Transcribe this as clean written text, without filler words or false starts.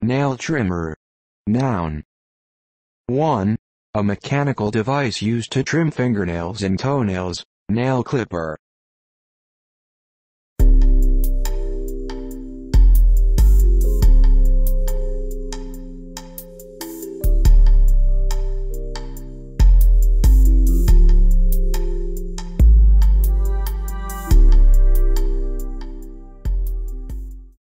Nail trimmer. Noun. 1. A mechanical device used to trim fingernails and toenails, nail clipper.